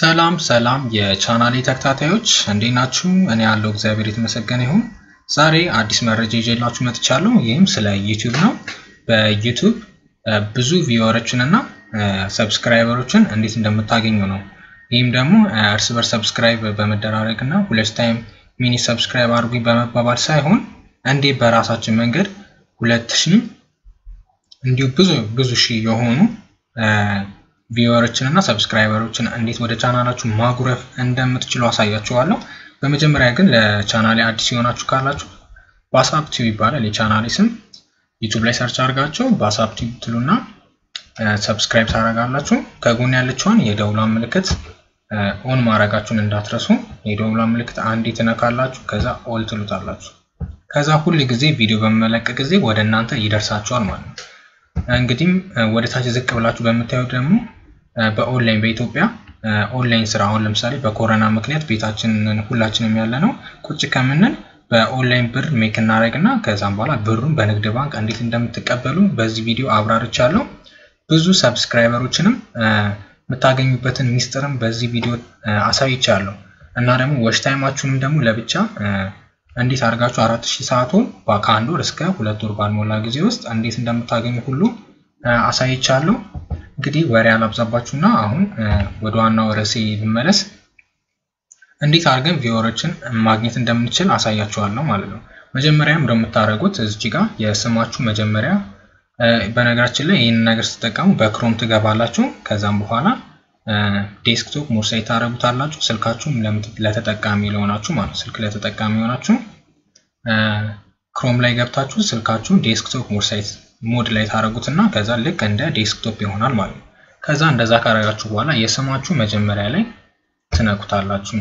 ሰላም የቻናሌ ተከታታዮች እንዴት ናችሁ? እኔ ያለው እግዚአብሔር የተመሰገነ ይሁን። ዛሬ አዲስ መረጃ ይዤላችሁ መጥቻለሁ። ይህም ስለ YouTube ነው። በዩቲዩብ ብዙ ቪወሮችን እና ሰብስክራይበሮችን እንዴት እንደምታገኙ ነው። ይህም ደግሞ እርስ በርስ ሰብስክራይብ በመደራረግ እና ሁለት ታይም ሚኒ ሰብስክራይብ አድርጉኝ በመባባል ሳይሆን እንዴ በራሳችን መንገድ 2000 እንዲሁ ብዙ ሺህ የሆኑ ቪወሮችን እና ሰብስክራይበሮችን እንዴት ወደ ቻናላችሁ ማጉረፍ እንደምትችሉ አሳያችኋለሁ። በመጀመሪያ ግን ለቻናሌ አዲስ የሆናችሁ ካላችሁ ባሳፕ ቲዩብ ይባላል የቻናሌ ስም። YouTube ላይ ሰርች አድርጋችሁ ባሳፕ ቲዩብ ትሉና ሰብስክራይብ ታደርጋላችሁ። ከጎን ያለችውን የደውሏን ምልክት ኦን ማድረጋችሁን እንዳትረሱ። የደውሏን ምልክት አንዴ ትነካላችሁ፣ ከዛ ኦል ትሉታላችሁ። ከዛ ሁሉ ጊዜ ቪዲዮ በመለቀቅ ጊዜ ወደ እናንተ ይደርሳችኋል ማለት ነው። እንግዲህ ወደ ታች ዝቅ ብላችሁ በመታየው ደግሞ በኦንላይን በኢትዮጵያ ኦንላይን ስራ አሁን ለምሳሌ በኮሮና ምክንያት ቤታችንን ሁላችንም ያለነው ቁጭ ከምንል በኦንላይን ብር ሜክ እናደርግና ከዛም በኋላ ብሩን በንግድ ባንክ እንዴት እንደምትቀበሉ በዚህ ቪዲዮ አብራርቻለሁ። ብዙ ሰብስክራይበሮችንም የምታገኙበትን ሚስጥርም በዚህ ቪዲዮ አሳይቻለሁ። እና ደግሞ ዋች ታይማችሁንም ደግሞ ለብቻ እንዴት አድርጋችሁ 4000 ሰዓቱን ከአንድ ወር እስከ 2 ወር ባልሞላ ጊዜ ውስጥ እንዴት እንደምታገኙ ሁሉ አሳይቻለሁ። እንግዲህ ወሬ አላብዛባችሁና አሁን ወደ ዋናው ርዕሴ ብመለስ እንዴት አድርገን ቪወሮችን ማግኘት እንደምንችል አሳያችኋለሁ ማለት ነው። መጀመሪያም እንደምታደርጉት እዚህ ጋር የስማችሁ መጀመሪያ በነገራችን ላይ ይሄን ነገር ስትጠቀሙ በክሮም ትገባላችሁ። ከዛም በኋላ ዴስክቶፕ ሞር ሳይት ታረጉታላችሁ። ስልካችሁም ለተጠቃሚ ለሆናችሁ ማለት ስልክ ለተጠቃሚ ሆናችሁ ክሮም ላይ ገብታችሁ ስልካችሁ ዴስክቶፕ ሞር ሳይት ሞድ ላይ ታረጉትና ከዛ ልክ እንደ ዴስክቶፕ ይሆናል ማለት ነው። ከዛ እንደዛ ካረጋችሁ በኋላ የስማችሁ መጀመሪያ ላይ ትነኩታላችሁ።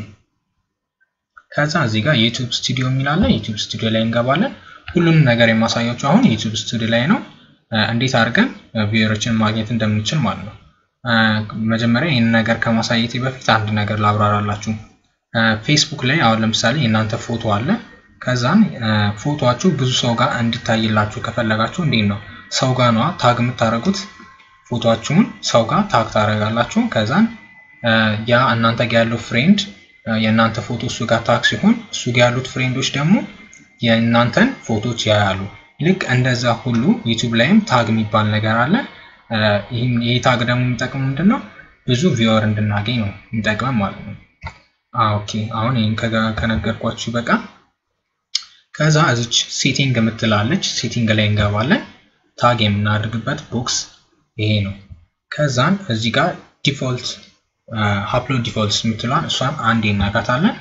ከዛ እዚህ ጋር YouTube ስቱዲዮ የሚላል YouTube ስቱዲዮ ላይ እንገባለን። ሁሉንም ነገር የማሳያችሁ አሁን YouTube ስቱዲዮ ላይ ነው። እንዴት አድርገን ቪወሮችን ማግኘት እንደምንችል ማለት ነው። መጀመሪያ ይሄን ነገር ከማሳየቴ በፊት አንድ ነገር ላብራራላችሁ። ፌስቡክ ላይ አሁን ለምሳሌ እናንተ ፎቶ አለ። ከዛን ፎቶአችሁ ብዙ ሰው ጋር እንዲታይላችሁ ከፈለጋችሁ እንዴት ነው ሰው ጋር ነው ታግ የምታረጉት። ፎቶአችሁን ሰው ጋር ታግ ታረጋላችሁ። ከዛን ያ እናንተ ጋር ያለው ፍሬንድ የእናንተ ፎቶ እሱ ጋር ታግ ሲሆን እሱ ጋር ያሉት ፍሬንዶች ደግሞ የእናንተን ፎቶዎች ያያሉ። ልክ እንደዛ ሁሉ YouTube ላይም ታግ የሚባል ነገር አለ። ይሄ ታግ ደግሞ የሚጠቅመው ምንድነው? ብዙ ቪወር እንድናገኝ ነው የሚጠቅመው ማለት ነው። ኦኬ አሁን ይሄን ከነገርኳችሁ በቃ ከዛ እዚች ሴቲንግ የምትላለች ሴቲንግ ላይ እንገባለን። ታግ የምናደርግበት ቦክስ ይሄ ነው። ከዛን እዚህ ጋር ዲፎልት አፕሎድ ዲፎልትስ የምትሏን እሷን አንዴ እናጋታለን።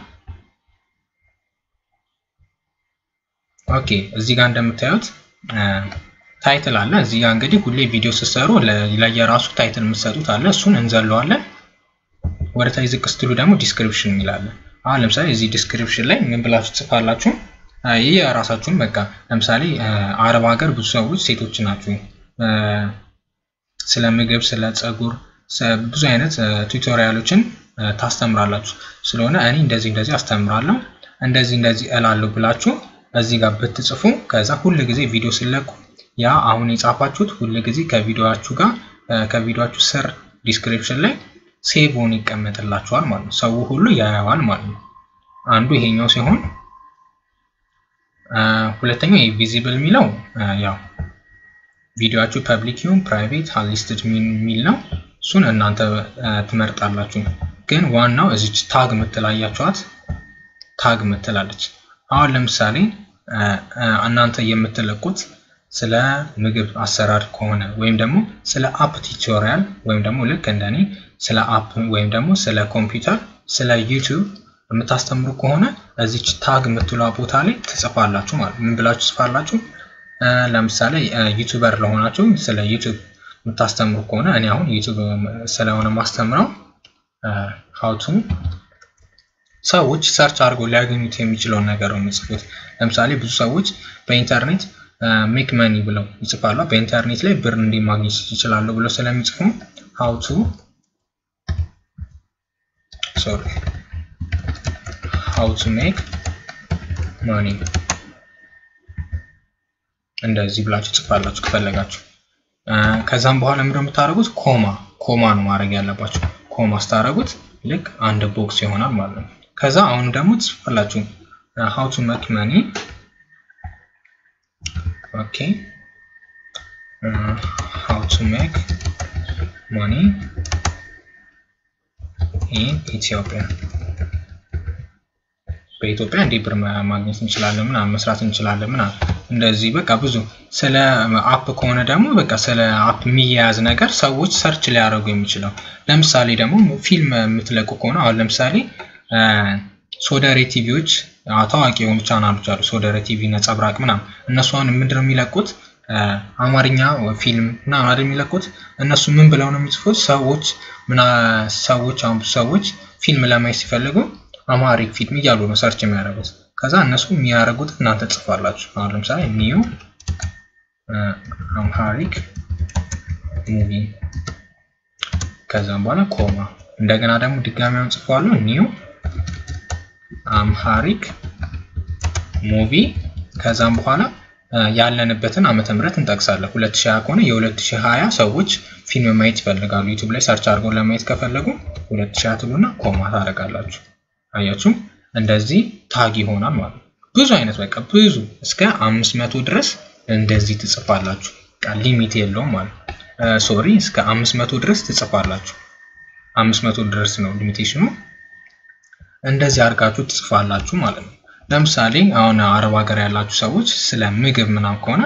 ኦኬ እዚህ ጋር እንደምታዩት ታይትል አለ። እዚህ ጋር እንግዲህ ሁሌ ቪዲዮ ሲሰሩ ለየራሱ ታይትል የምትሰጡት አለ። እሱን እንዘለዋለን። ወደ ታች ዝቅ ስትሉ ደግሞ ዲስክሪፕሽን ይላል። አሁን ለምሳሌ እዚህ ዲስክሪፕሽን ላይ ምን ብላችሁ ጽፋላችሁ? ይሄ ራሳችሁን በቃ ለምሳሌ አረብ ሀገር ብዙ ሰዎች ሴቶች ናችሁ ስለ ምግብ ስለ ጸጉር ብዙ አይነት ቱቶሪያሎችን ታስተምራላችሁ። ስለሆነ እኔ እንደዚህ አስተምራለሁ እንደዚህ እላለሁ ብላችሁ እዚህ ጋር ብትጽፉ ከዛ ሁሉ ጊዜ ቪዲዮ ሲለቁ ያ አሁን የጻፋችሁት ሁሉ ጊዜ ከቪዲዮአችሁ ጋር ከቪዲዮአችሁ ስር ዲስክሪፕሽን ላይ ሴቭ ሆኖ ይቀመጥላችኋል ማለት ነው። ሰው ሁሉ ያያዋል ማለት ነው። አንዱ ይሄኛው ሲሆን ሁለተኛው ቪዚብል የሚለው ያው ቪዲዮአችሁ ፐብሊክ ይሁን ፕራይቬት አንሊስትድ የሚል ነው። እሱን እናንተ ትመርጣላችሁ። ግን ዋናው እዚች ታግ ምትላያችኋት ታግ ምትላለች። አሁን ለምሳሌ እናንተ የምትለቁት ስለ ምግብ አሰራር ከሆነ ወይም ደግሞ ስለ አፕ ቱቶሪያል ወይም ደግሞ ልክ እንደኔ ስለ አፕ ወይም ደግሞ ስለ ኮምፒውተር ስለ YouTube የምታስተምሩ ከሆነ እዚች ታግ ምትሏ ቦታ ላይ ትጽፋላችሁ ማለት ምን ብላችሁ ጽፋላችሁ? ለምሳሌ ዩቲዩበር ለሆናችሁ ስለ YouTube የምታስተምሩ ከሆነ እኔ አሁን YouTube ስለሆነ ማስተምረው how to ሰዎች ሰርች አድርገው ሊያገኙት የሚችለው ነገር ነው የሚጽፉት። ለምሳሌ ብዙ ሰዎች በኢንተርኔት ሜክ መኒ ብለው ይጽፋሉ። በኢንተርኔት ላይ ብር እንዲማግኘት ይችላሉ ብለው ስለሚጽፉ how to make money እንደዚህ ብላችሁ ጽፋላችሁ ከፈለጋችሁ። ከዛም በኋላ ምንድነው የምታደርጉት? ኮማ ነው ማድረግ ያለባችሁ። ኮማ ስታደርጉት ልክ አንድ ቦክስ ይሆናል ማለት ነው። ከዛ አሁን ደግሞ ትጽፋላችሁ how to make money okay how to make money in Ethiopia በኢትዮጵያ እንዴት ብር ማግኘት እንችላለን ምናምን መስራት እንችላለን ምናምን እንደዚህ በቃ ብዙ ስለ አፕ ከሆነ ደግሞ በቃ ስለ አፕ የሚያያዝ ነገር ሰዎች ሰርች ሊያደርጉ የሚችለው ለምሳሌ ደግሞ ፊልም የምትለቁ ከሆነ አሁን ለምሳሌ ሶደሬ ቲቪዎች ታዋቂ የሆኑ ቻናሎች አሉ ሶደሬ ቲቪ ነጸብራቅ ምናምን እነሱ አሁን ምንድነው የሚለቁት አማርኛ ፊልም ምናምን አይደል የሚለቁት እነሱ ምን ብለው ነው የሚጽፉት ሰዎች ፊልም ለማየት ሲፈልጉ አማሪክ ፊልም እያሉ ነው ሰርች የሚያደርጉት ከዛ እነሱ የሚያደርጉት እናንተ ጽፋላችሁ አሁን ለምሳሌ ኒው አምሃሪክ ሙቪ ከዛም በኋላ ኮማ እንደገና ደግሞ ድጋሚውን ጽፋለሁ ኒው አምሃሪክ ሙቪ ከዛም በኋላ ያለንበትን ዓመተ ምህረት እንጠቅሳለን 2020 ከሆነ የ2020 ሰዎች ፊልም ማየት ይፈልጋሉ ዩቲዩብ ላይ ሰርች አድርገው ለማየት ከፈለጉ 2020 ትሉና ኮማ ታደርጋላችሁ አያችሁ እንደዚህ ታግ ይሆናል ማለት ነው ብዙ አይነት በቃ ብዙ እስከ 500 ድረስ እንደዚህ ትጽፋላችሁ በቃ ሊሚት የለውም ማለት ሶሪ እስከ 500 ድረስ ትጽፋላችሁ 500 ድረስ ነው ሊሚቴሽኑ እንደዚህ አድርጋችሁ ትጽፋላችሁ ማለት ነው ለምሳሌ አሁን አረብ ሀገር ያላችሁ ሰዎች ስለ ምግብ ምናምን ከሆነ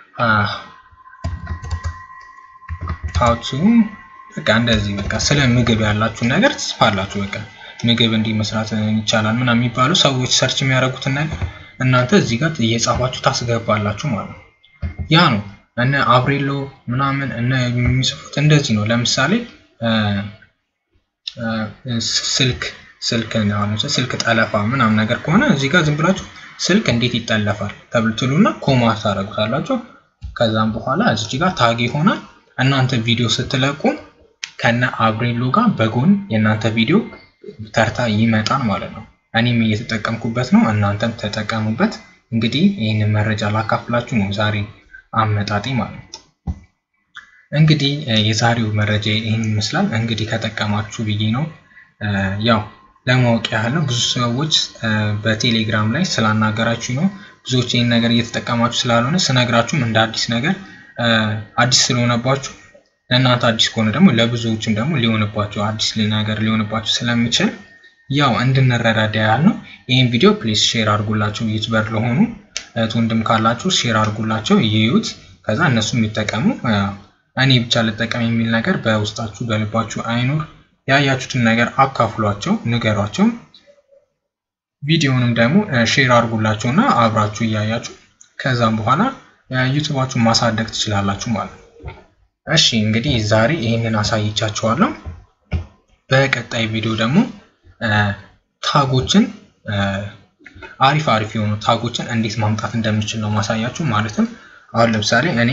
how to በቃ እንደዚህ በቃ ስለ ምግብ ያላችሁ ነገር ትጽፋላችሁ በቃ ምግብ እንዲ መስራት ይቻላል ምናምን የሚባሉ ሰዎች ሰርች የሚያደርጉትን ነገር እናንተ እዚህ ጋር እየጻፋችሁ ታስገባላችሁ ማለት ነው ያ ነው እነ አብሬሎ ምናምን እነ የሚጽፉት እንደዚህ ነው ለምሳሌ ስልክ ጠለፋ ምናምን ነገር ከሆነ እዚህ ጋር ዝም ብላችሁ ስልክ እንዴት ይጠለፋል ተብልትሉና ኮማ ታረጉታላችሁ ከዛም በኋላ እዚህ ጋር ታግ ይሆናል እናንተ ቪዲዮ ስትለቁ ከነ አብሬሎ ጋር በጎን የናንተ ቪዲዮ ተርታ ይመጣል ማለት ነው እኔም እየተጠቀምኩበት ነው እናንተም ተጠቀሙበት እንግዲህ ይሄን መረጃ ላካፍላችሁ ነው ዛሬ አመጣጤ ማለት ነው እንግዲህ የዛሬው መረጃ ይሄን ይመስላል እንግዲህ ከተጠቀማችሁ ብዬ ነው ያው ለማወቅ ያህል ነው ብዙ ሰዎች በቴሌግራም ላይ ስላናገራችሁ ነው ብዙዎች ይሄን ነገር እየተጠቀማችሁ ስላልሆነ ስነግራችሁም እንደ አዲስ ነገር አዲስ ስለሆነባችሁ ለእናንተ አዲስ ከሆነ ደግሞ ለብዙዎችም ደግሞ ሊሆንባችሁ አዲስ ነገር ሊሆንባችሁ ስለሚችል ያው እንድንረዳዳ ያህል ነው ይሄን ቪዲዮ ፕሊዝ ሼር አድርጉላችሁ ዩቲዩበር ለሆኑ ወንድም ካላችሁ ሼር አድርጉላችሁ ይዩት ከዛ እነሱም ይጠቀሙ እኔ ብቻ ልጠቀም የሚል ነገር በውስጣችሁ በልባችሁ አይኖር ያያችሁትን ነገር አካፍሏቸው ንገሯቸው ቪዲዮንም ደግሞ ሼር አድርጉላችሁና አብራችሁ ያያችሁ ከዛም በኋላ ዩቲዩባችሁን ማሳደግ ትችላላችሁ ማለት ነው እሺ እንግዲህ ዛሬ ይሄንን አሳይቻችኋለሁ በቀጣይ ቪዲዮ ደግሞ ታጎችን አሪፍ የሆኑ ታጎችን እንዴት ማምጣት እንደምንችል ነው ማሳያችሁ ማለትም አሁን ለምሳሌ እኔ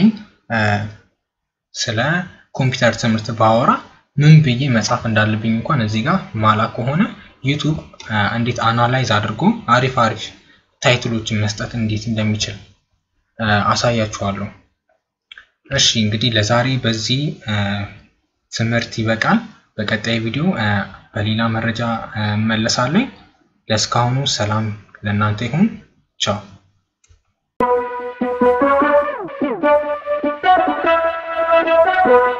ስለ ኮምፒውተር ትምህርት ባወራ ምን ብዬ መጻፍ እንዳለብኝ እንኳን እዚህ ጋር ማላ ከሆነ ዩቲዩብ እንዴት አናላይዝ አድርጎ አሪፍ ታይትሎችን መስጠት እንዴት እንደሚችል አሳያችኋለሁ እሺ እንግዲህ ለዛሬ በዚህ ትምህርት ይበቃል በቀጣይ ቪዲዮ በሌላ መረጃ መለሳለሁ ለስካሁኑ ሰላም ለእናንተ ይሁን ቻው